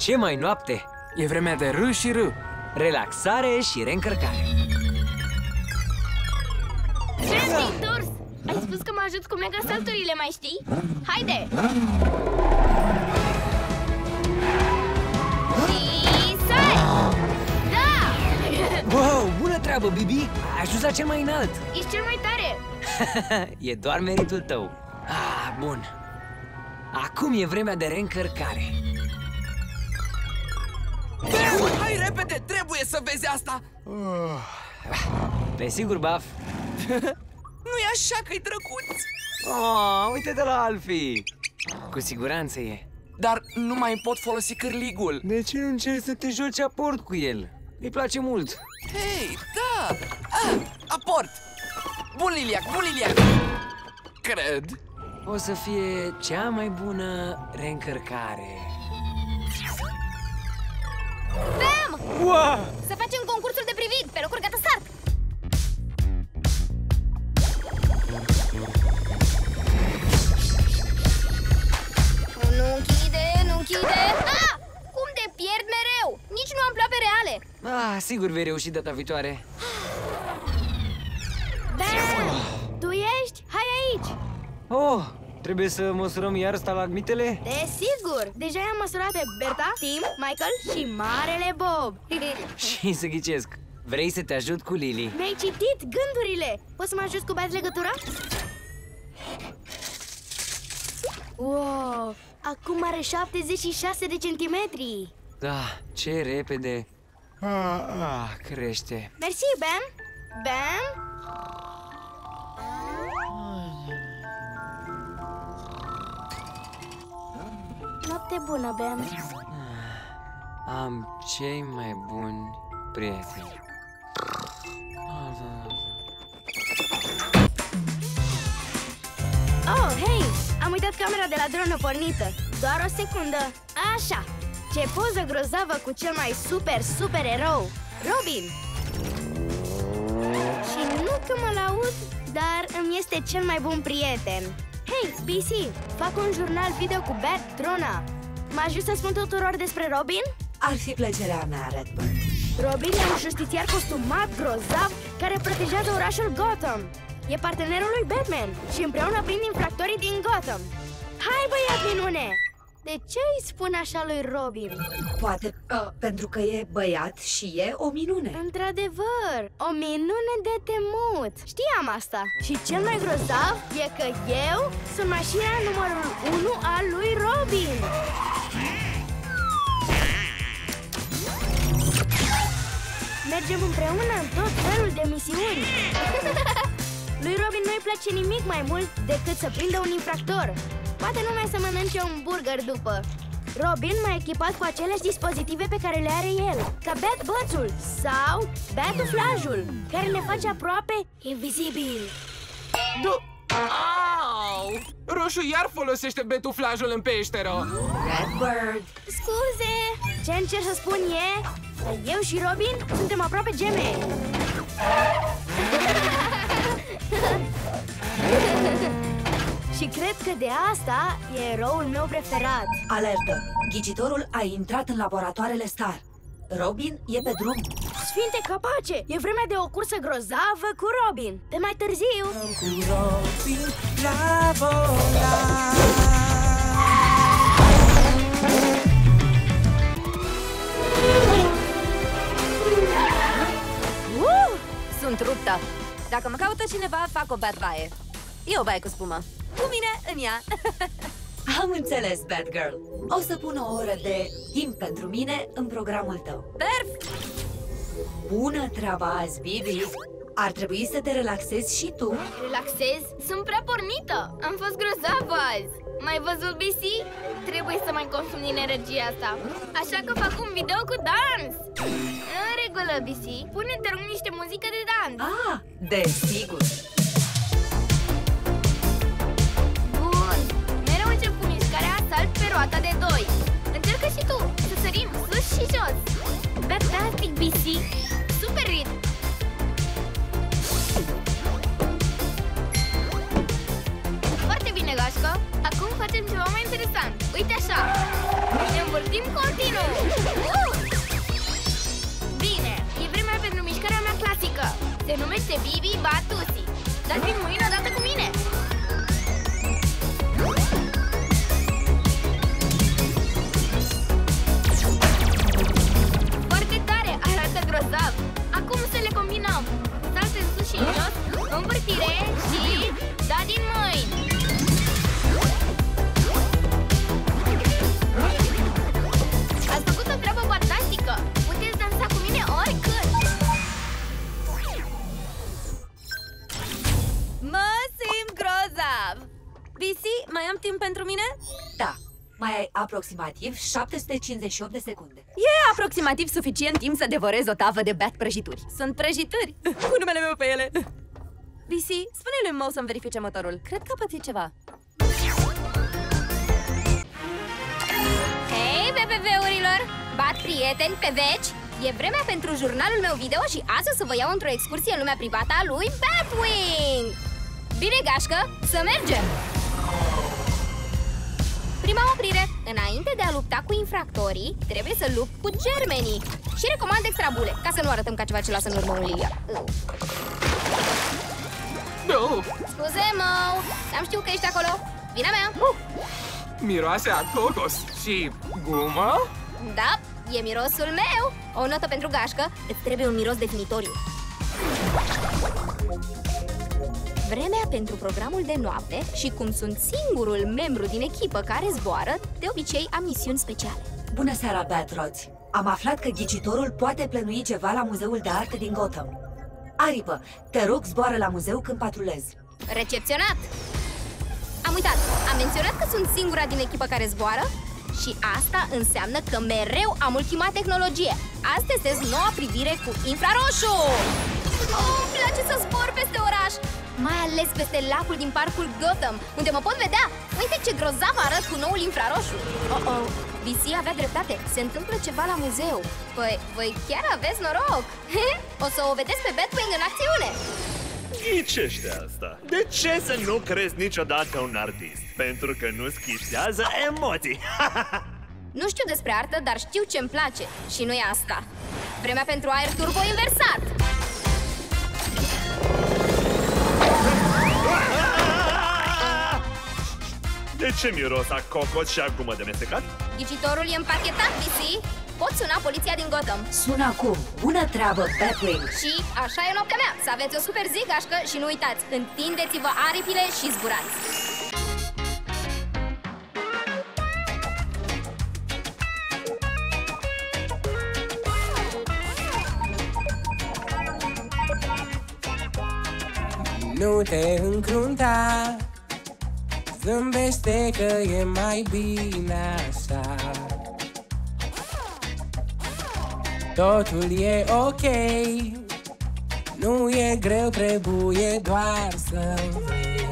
Ce mai noapte? E vremea de R și R. Relaxare și reîncărcare. Trendy, Tours! Ai spus că mă ajut cu mega salturile, mai știi? Haide! Și sari! Da! Wow, bună treabă, Bibi! Ai ajuns la cel mai înalt. Ești cel mai tare! E doar meritul tău. Bun. Acum e vremea de reîncărcare. Hai repede, trebuie să vezi asta! Desigur, Buff. Nu-i așa că-i drăguț! Uite-te la Alfie! Cu siguranță e. Dar nu mai pot folosi cârligul. De ce nu încerci să te joci aport cu el? Îi place mult. Hei, da! Aport! Bun, Liliac, bun, Liliac! Cred. O să fie cea mai bună reîncărcare. Bam! Wow! Să facem concursul de privit pe locuri gata sart! Nu închide, nu închide! Cum te pierd mereu? Nici nu am ploape reale! Sigur vei reuși data viitoare. Bam! Tu ești? Hai aici! Trebuie să măsurăm iar stalagmitele? Desigur! Deja i-am măsurat pe Berta, Tim, Michael și Marele Bob. Și să ghicesc, vrei să te ajut cu Lily? Mi-ai citit gândurile! Poți să mă ajut cu bați legătura? Wow! Acum are 76 de centimetri! Da, ce repede! Crește! Mersi, Bam! Bam! Noapte bună, Bam! Am cei mai buni prieteni. Oh, hei! Am uitat camera de la dronă pornită. Doar o secundă. Așa! Ce poză grozavă cu cel mai super erou, Robin! Și nu că mă laud, dar îmi este cel mai bun prieten. Hei, BC, fac un jurnal video cu Bat Drona. Mă ajut să spun tuturor despre Robin? Ar fi plăcerea mea, Redbird. Robin e un justițiar costumat grozav care protejează orașul Gotham. E partenerul lui Batman și împreună prind infractorii din Gotham. Hai, băiat minune! De ce îi spun așa lui Robin? Poate pentru că e băiat și e o minune. Într-adevăr, o minune de temut. Știam asta. Și cel mai grozav e că eu sunt mașina numărul 1 al lui Robin. Mergem împreună în tot felul de misiuni. Lui Robin nu-i place nimic mai mult decât să prindă un infractor. Poate numai să mănânce un burger după. Robin m-a echipat cu aceleași dispozitive pe care le are el, ca Bat-bățul sau Batuflajul, care ne face aproape invizibil. Au! Roșu iar folosește betuflajul în peșteră. Redbird! Scuze! Ce încerc să spun e că eu și Robin suntem aproape gemeni. Și cred că de asta e eroul meu preferat. Alertă! Ghicitorul a intrat în laboratoarele Star. Robin e pe drum. Sfinte capace! E vremea de o cursă grozavă cu Robin. Pe mai târziu. Cu Robin la volan. Sunt ruptă. Dacă mă caută cineva, fac o bat-baie. E o baie cu spumă. Cu mine în ea. Am înțeles, Batgirl. O să pun o oră de timp pentru mine în programul tău. Perf! Bună treaba azi, Bibi! Ar trebui să te relaxezi și tu. Relaxez? Sunt prea pornită. Am fost grozavă azi. M-ai văzut, BC? Trebuie să mai consum din energia asta. Așa că fac un video cu dans. În regulă, BC. Pune, te rog, niște muzică de dans. Desigur. Bun. Mereu încep cu mișcarea salt pe roata de 2. Încercă și tu să sărim sus și jos. Fantastic, BC. Super ritm. Foarte bine, gașcă. Acum fă facem ceva mai interesant. Uite așa! Ne învârtim continuu! Bine, e vremea pentru mișcarea mea clasică. Se numește Bibi Batusi. Dați-mi mâini odată cu mine! Foarte tare, arată grozav! Acum să le combinăm! Salte în sus și în jos, învârtire și da din mâini! Ați făcut o treabă fantastică! Puteți dansa cu mine oricând! Mă simt grozav! Bisi, mai am timp pentru mine? Da, mai ai aproximativ 758 de secunde. E aproximativ suficient timp să devorez o tavă de beat prăjituri. Sunt prăjituri, cu numele meu pe ele. Bisi, spune lui Mo să-mi verifice motorul. Cred că a pățit ceva. Hei, BBV-urilor! Bat prieteni pe veci! E vremea pentru jurnalul meu video și azi o să vă iau într-o excursie în lumea privată a lui Batwing! Bine, gașcă, să mergem! Prima oprire. Înainte de a lupta cu infractorii, trebuie să lupt cu germenii. Și recomand extra bule, ca să nu arătăm ca ceva ce lasă în urmă un Lilia. Scuze, Mo! Am știut că ești acolo. Vina mea! Miroase a cocos și gumă? Da, e mirosul meu! O notă pentru gașcă, îți trebuie un miros definitoriu. Vremea pentru programul de noapte și cum sunt singurul membru din echipă care zboară, de obicei am misiuni speciale. Bună seara, Batroți! Am aflat că ghicitorul poate plănui ceva la Muzeul de Artă din Gotham. Aripă, te rog, zboară la muzeu când patrulezi. Recepționat! Am uitat, am menționat că sunt singura din echipă care zboară și asta înseamnă că mereu am ultima tehnologie. Azi testez noua privire cu infraroșu! Îmi place să zbor peste oraș! Mai ales peste lacul din parcul Gotham, unde mă pot vedea. Uite ce grozav arăt cu noul infraroșu. BC avea dreptate, se întâmplă ceva la muzeu. Păi, voi chiar aveți noroc. O să o vedeți pe Batwing în acțiune. Ghicește asta. De ce să nu crezi niciodată un artist? Pentru că nu schițează emoții. Nu știu despre artă, dar știu ce-mi place. Și nu e asta. Vremea pentru aer turbo inversat. De ce miros a cocos și a gumă de mestecat? Ghicitorul e împachetat, BC. Poți suna poliția din Gotham. Sună acum! Bună treabă, Batwing! Și așa e noaptea mea. Să aveți o super zi, gașcă, și nu uitați, întindeți-vă aripile și zburați. Nu te încrunta, zâmbește că e mai bine așa. Totul e ok, nu e greu, trebuie doar să vrei.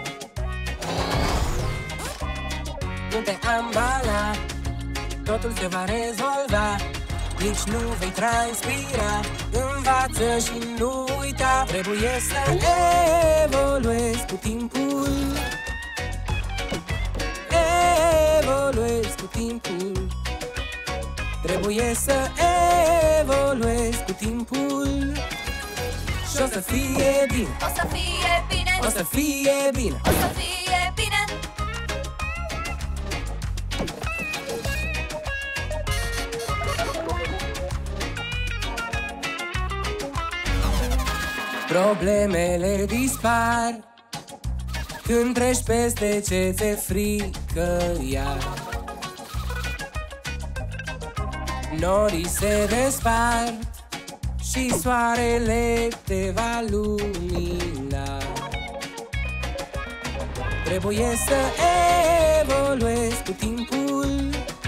Nu te ambala, totul se va rezolva. Nici nu vei transpira, învață și nu uita. Trebuie să evoluezi cu timpul. Evoluezi cu timpul. Trebuie să evoluezi cu timpul. Și o să fie bine. O să fie bine. O să fie bine. O să fie bine. Problemele dispar când treci peste ce ți-e frică iar. Norii se despart și soarele te va lumina. Trebuie să evoluezi cu timpul.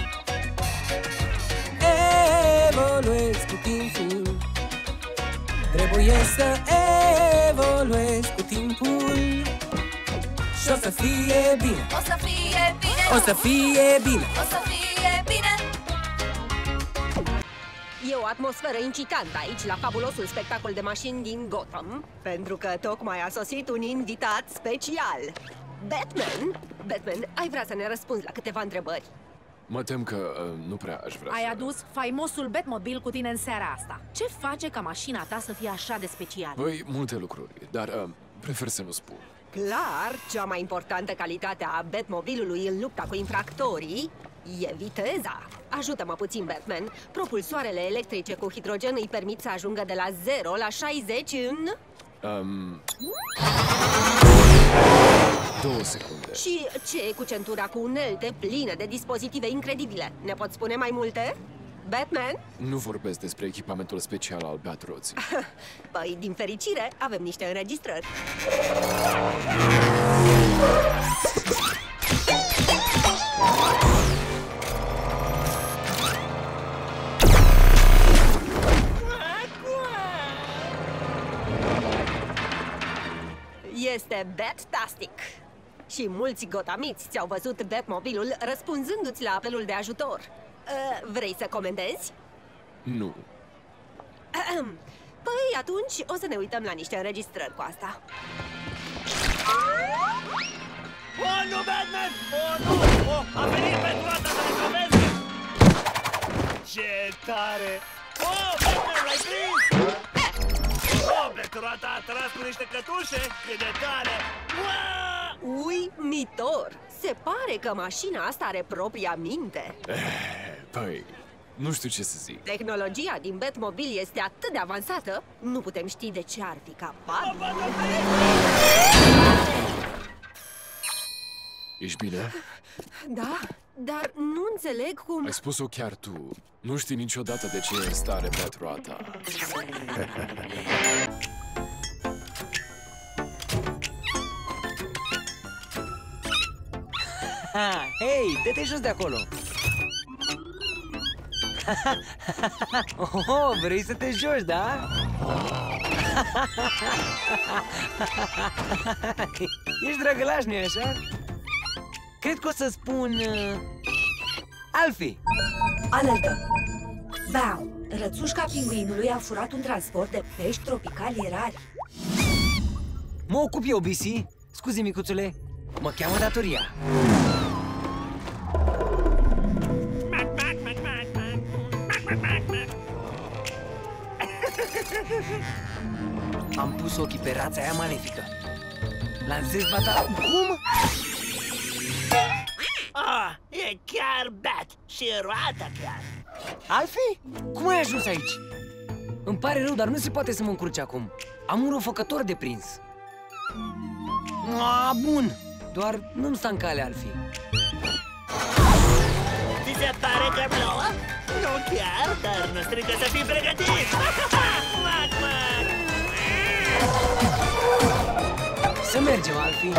Evoluezi cu timpul. Trebuie să evoluezi cu timpul. Și o să fie bine. O să fie bine. O să fie bine. O să fie bine. E o atmosferă incitantă aici, la fabulosul spectacol de mașini din Gotham, pentru că tocmai a sosit un invitat special. Batman, ai vrea să ne răspunzi la câteva întrebări? Mă tem că nu prea aș vrea Ai să... adus faimosul Batmobile cu tine în seara asta. Ce face ca mașina ta să fie așa de specială? Păi, multe lucruri, dar prefer să nu spun. Clar, cea mai importantă calitate a Batmobilului în lupta cu infractorii e viteza. Ajută-mă puțin, Batman. Propulsoarele electrice cu hidrogen îi permit să ajungă de la 0 la 60 în... 2 secunde. Și ce e cu centura cu unelte pline de dispozitive incredibile? Ne poți spune mai multe? Batman? Nu vorbesc despre echipamentul special al Batroții. Păi, din fericire, avem niște înregistrări. Este Bat-tastic. Și mulți gotamiți ți-au văzut Batmobilul răspunzându-ți la apelul de ajutor. Vrei să comentezi? Nu. Păi atunci o să ne uităm la niște înregistrări cu asta. Oh, nu, Batman! Oh, nu! Oh, a venit pentru asta să ne salveze! Ce tare! Oh, Batman, l-ai prins! Oh, Betroata a tras cu niște cătușe! Cât de tare! Wow! Uimitor! Se pare că mașina asta are propria minte. Păi, nu știu ce să zic. Tehnologia din Batmobil este atât de avansată, nu putem ști de ce ar fi capabil. Ești bine? Da, dar nu înțeleg cum... Ai spus-o chiar tu. Nu știi niciodată de ce e în stare Batroata. Hei, dă-te jos de acolo! Oh, vrei să te joci, da? Ești drăgălaș, nu-i așa? Cred că o să spun... Alfie! Alăltă! Bam! Rățușca pinguinului a furat un transport de pești tropicali rari. Mă ocup eu, BC. Scuze, micuțule, mă cheamă datoria. Am pus ochii pe rața aia malefică. Lansez bata... Cum? Ah, e chiar Bat și roata chiar. Alfie? Cum ai ajuns aici? Îmi pare rău, dar nu se poate să mă încurci acum. Am un răufăcător de prins. Bun, doar nu-mi sta în cale, Alfie. Ți se pare că plouă? Nu chiar, dar nu strică să fii pregătit! Mac, mac! Să mergem, Alfie.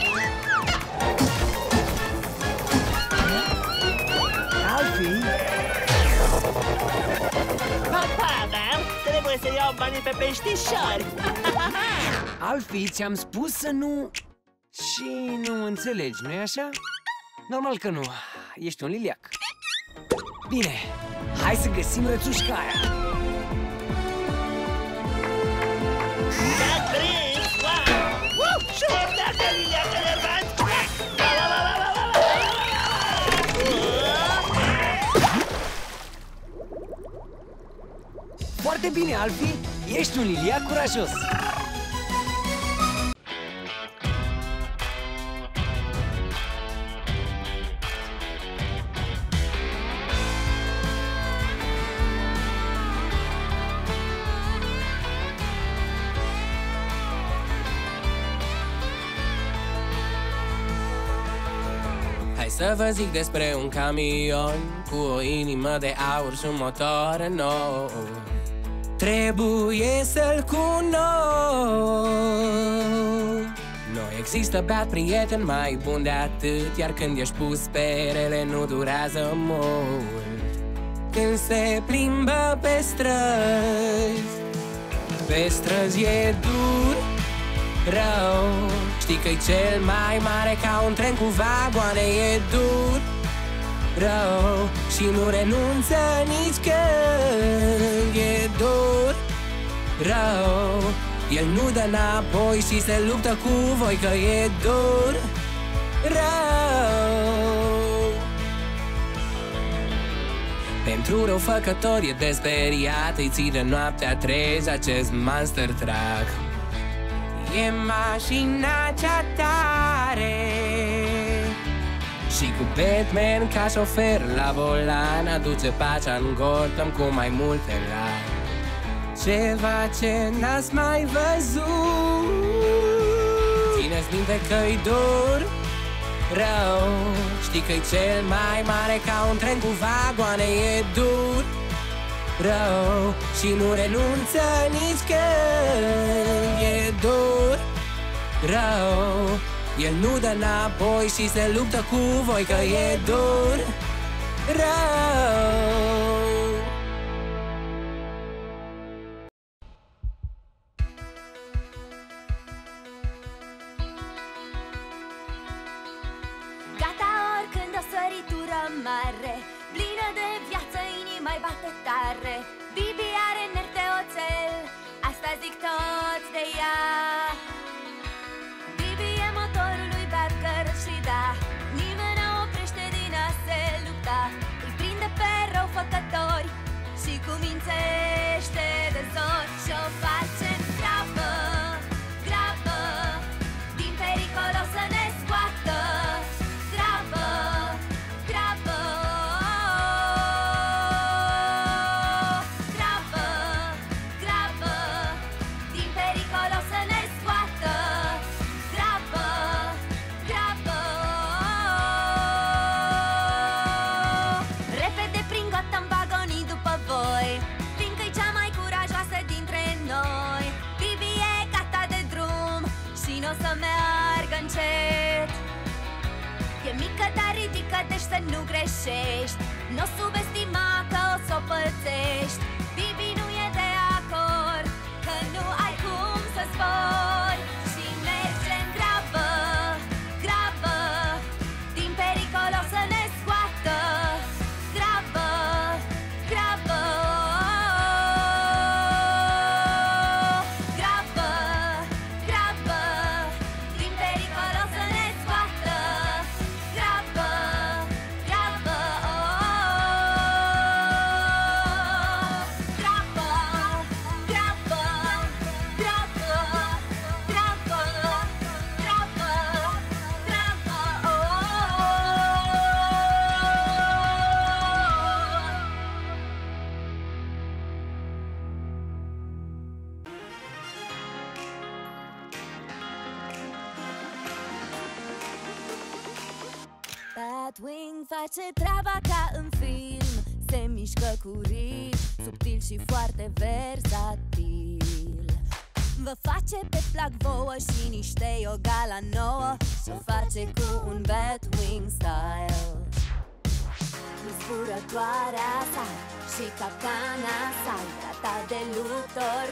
Alfie? Papa, Bam! Trebuie să iau banii pe peștișori! Alfie, ți-am spus să nu... Și nu înțelegi, nu-i așa? Normal că nu, ești un liliac. Bine, hai să găsim rățușca aia. Te-a prins! Wow! Și urmează liliac enervant! Foarte bine, Alfie, ești un liliac curajos. Să vă zic despre un camion cu o inimă de aur și un motor nou. Trebuie să-l cunosc. Nu există beat prieten mai bun de atât, iar când ești pus pe rele nu durează mult. Când se plimbă pe străzi e dur, rău. Știi că-i cel mai mare ca un tren cu vagoane. E dur, rău și nu renunță nici când. E dur, rău, el nu dă înapoi și se luptă cu voi. Că e dur, rău. Pentru răufăcători e desperiat, îi ține noaptea trezi acest monster truck. E mașina cea tare și cu Batman ca șofer la volan aduce pacea în Gotham cu mai multe rai. Ceva ce n-ați mai văzut. Țineți minte că-i dur rău, știi că-i cel mai mare ca un tren cu vagoane. E dur rău și nu renunță nici când e dur rău. El nu dă înapoi și se luptă cu voi, că e dur rău. Gata oricând o săritură mare, plină de viață, inima-i bate tare. Bibi are nervi de oțel, asta zic toți de ea. Bibi e motorul lui Batgirl și da, nimeni nu oprește din a se lupta. Îi prinde pe răufăcători și cumințește de zori. Și-o face grabă, grabă, din pericol o să ne scoată. Grabă, grabă, grabă, grabă, din pericol o să ne scoată. Grabă, grabă, repede prin Gotham vagonii după voi, fiindcă-i cea mai curajoasă dintre noi. Bibi e gata de drum și n-o să meargă încet. E mică, dar ridică-te și să nu greșești. N-o subestima că o s-o pățești. Bibi nu e de acord că nu ai cum să zbori și merge în grabă, grabă, din pericol o să ne scoată. Grabă, grabă, grabă, grabă, din pericol o să ne scoată. Grabă, grabă, grabă, grabă, grabă, grabă, grabă, Batwing face treaba ca în film, se mișcă cu ritm subtil și foarte versatil. Vă face pe plac vouă și niște yoga la nouă și-o face cu un Batwing style. Cu zburătoarea sa și capcana sa, trata de luptor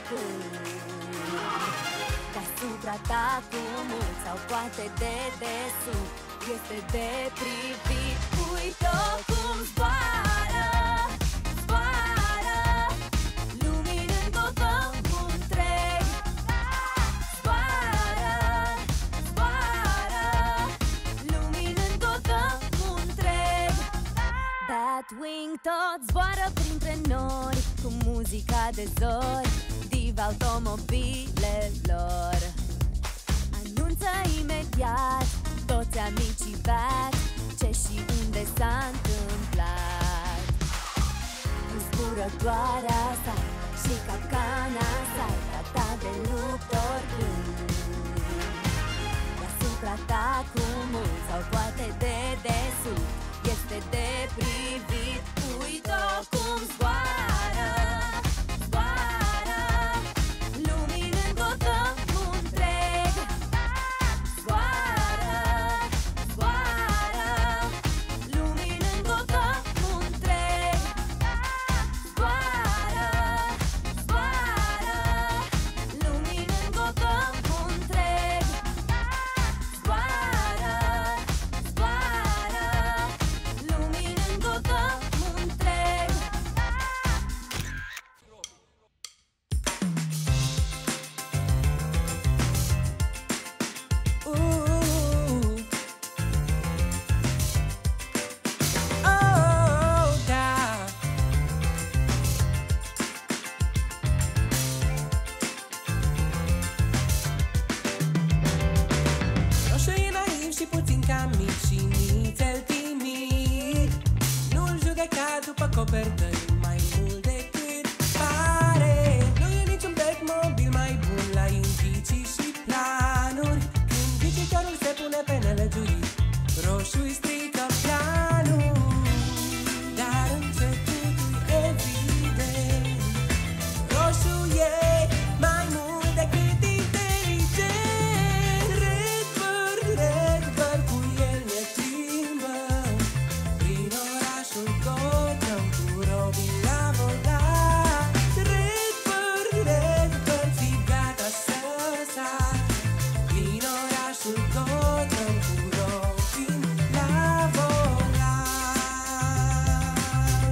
deasupra ta cu mult sau poate de desubt, este de privit. Uite-o cum zboară, zboară, luminând Gotham întreg. Zboară, zboară, luminând Gotham întreg. Batwing tot zboară printre nori cu muzica de zori, diva automobilelor. Anunță imediat toți amicii Bat ce și unde s-a întâmplat. Cu zburătoarea sa și capcana sa, trata de luptor deasupra ta cu mult sau poate de desubt, este de privit. Uite-o cum zboară, zboară, luminând Gotham întreg. Zboară, zboară, luminând Gotham întreg. Zboară, zboară, luminând Gotham copertă e mai mult decât pare. Nu e niciun Batmobil mai bun la indicii și planuri. Când ghicitorul se pune pe nelegiuit, roșu-i strică planul. Dar începutul e evident, roșu e mai mult decât inteligent. Red Bird, cu el ne plimbă prin orașul Gotham cu Robin la volan. Red Bird, fii gata să sari prin orașul Gotham cu Robin la volan.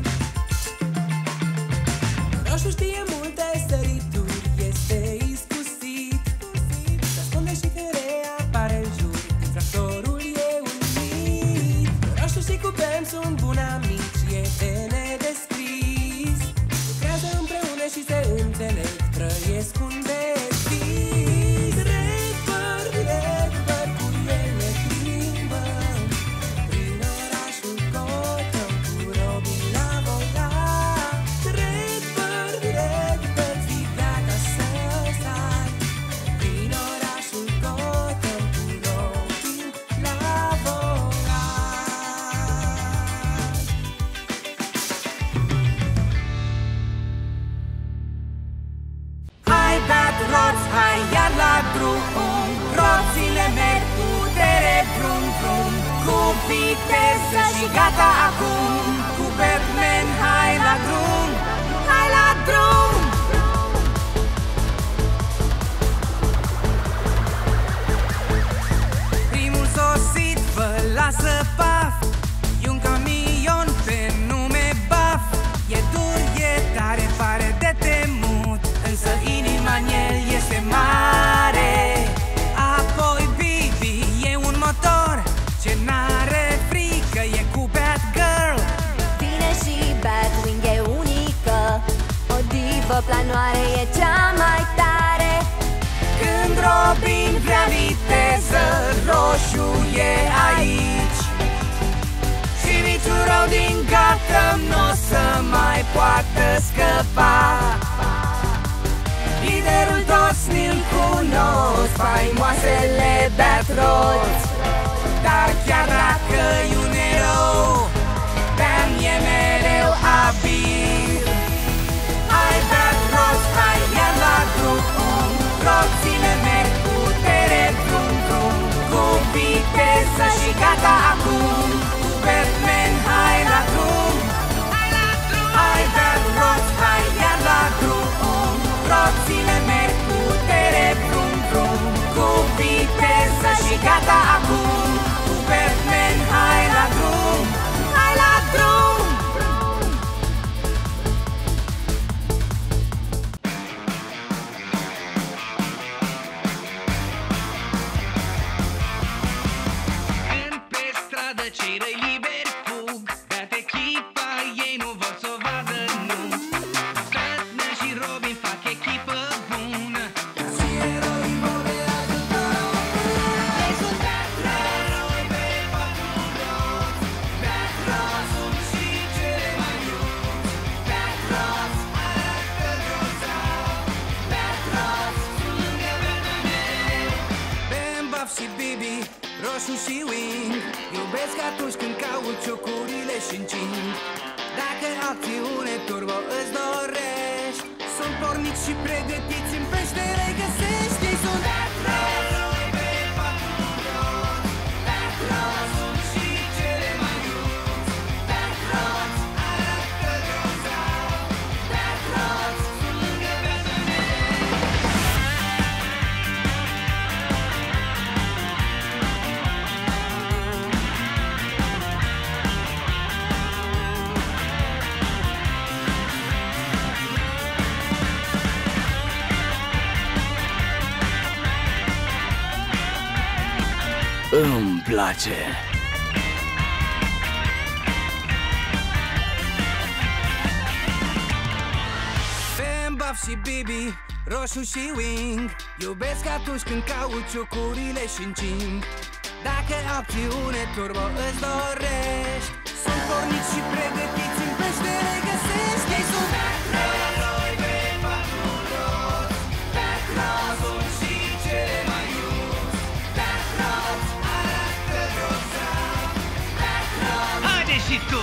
Roșu știe multe sărituri, este iscusit, se ascunde și când reapare în jur, infractorul e un mit. Roșu și cu Ben sunt buni amici, e de nedescris, lucrează împreună și se înțeleg, trăiesc un destis. Red Bird, cu el ne plimbă prin orașul Gotham cu Robin la volan. Red Bird, fii gata să sari prin orașul Gotham cu Robin la volan. Hai Bat roți, hai iar la drum, roțile merg, putere vrum vrum, cu viteză și gata acum, cu Batman hai la drum, hai la drum. Primul sosit vă lasă paf, e un camion pe nume Buff. E dur, e tare, pare de temut, însă inima în el este mare. Apoi Bibi e un motor ce n-are frică, e cu Batgirl. Bine și Batwing e unică, o divă planoare e cea mai tare. Când Robin vrea viteză, roșu e aici. Și niciun rău din Gotham n-o să mai poată scăpa. Liderul toți ni-l cunosc, faimoasele Bat-roți. Dar chiar dacă-i un erou, Bam e mereu abil. Hai Bat-roți, hai iar la drum, roțile merg, putere vrum vrum, cu viteză și gata acum, cu Batman hai la drum. Hai Bat-roți, hai iar la drum, roțile merg, putere vrum vrum, cu viteză și gata acum, cu Batman hai la drum, hai la drum. Când pe stradă cei răi liberi fug, dat echipa ei nu vor să o vadă, nu. Batman și Robin fac echipă bună, și eroi vor de ajutor. Ei sunt Bat-eroi pe patru roți, Bat-roți sunt și cele mai iuți. Bat-roți arată grozav, Bat-roți sunt lângă Batman. Bam, Buff și Bibi, roșu și Wing, iubesc atunci când cauciucurile și încing. Dacă acțiune turbo îți dorești, sunt porniți și pregătiți, în peștere găsești. Ei sunt Bat-eroi pe patru roți, Bat-roți sunt și cele mai iuți. Bat-roți arată grozav, Bat-roți sunt lângă Batman. Îmi place. Bam, Buff și Bibi, roșu și Wing, iubesc atunci când cauciucurile și încing. Dacă acțiune turbo îți dorești, sunt porniți și pregătiți, în peștere găsești ei sunt eroi nefabulos, Backroads sunt și cele mai iuți, Backroads arată grozav, Backroads. Haide și tu!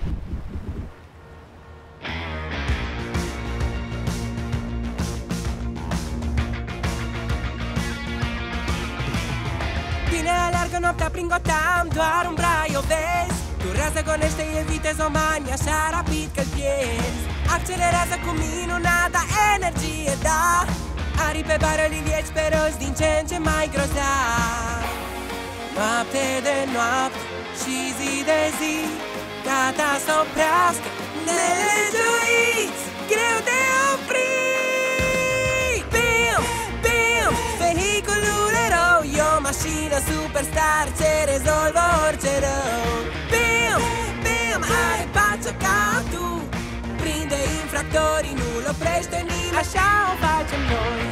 Bine aleargă noaptea prin Gotham, doar un brai o vezi. Durează, gonește, e vitezomani, așa rapid că-l pierzi. Accelerează cu minunata energie, da. Arii pe bară, lilieci pe roz, din ce în ce mai grozav. Noapte de noapte și zi de zi, gata să oprească nelegiuiți, greu de oprit. Bim, bim, vehiculul erou, e o mașină superstar ce rezolvă orice rău. Bim, bim, are pace ca tu, prinde infractorii, nu-l oprește nimeni, așa o facem noi.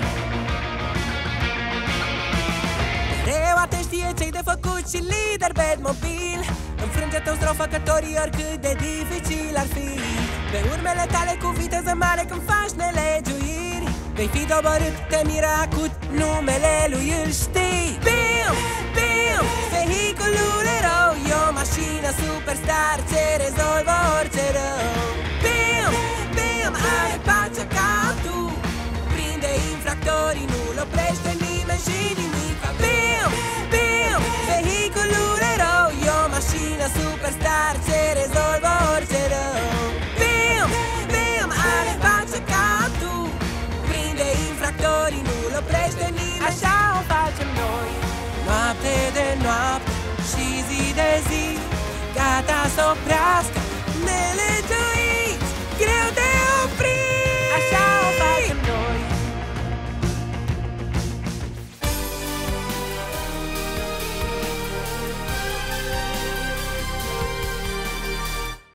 Mereu atent știe ce-i de făcut și lider Batmobil, înfrânge-te în strofăcătorii oricât de dificil ar fi. Pe urmele tale cu viteză mare când faci nelegiuiri, vei fi doborât, te miră acut, numele lui îl știi. Bim, bim, vehiculul erou, e o mașină superstar ce rezolvă orice rău. Bim, bim, are pace ca tu, prinde infractorii, nu-l oprește nimeni și nimic. Bim, bim, vehiculul erou, e o mașină superstar ce rezolvă orice rău. Bim, bim, are pace ca tu, prinde infractorii, nu-l oprește nimeni, așa o facem noi. Noapte de noapte și zi de zi, gata să oprească nelegea.